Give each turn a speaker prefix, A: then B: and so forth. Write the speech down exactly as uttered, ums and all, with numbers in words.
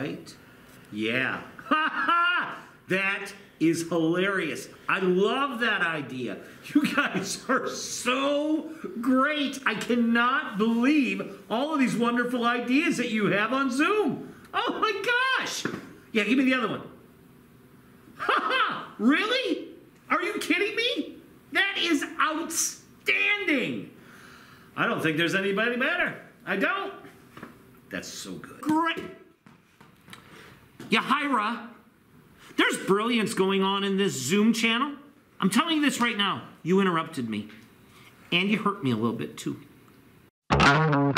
A: right? Yeah. Ha ha! That is hilarious. I love that idea. You guys are so great. I cannot believe all of these wonderful ideas that you have on Zoom. Oh my gosh. Yeah, give me the other one. Ha ha! Really? Are you kidding me? That is outstanding. I don't think there's anybody better. I don't. That's so good. Great. Yahira, there's brilliance going on in this Zoom channel. I'm telling you this right now. You interrupted me. And you hurt me a little bit too.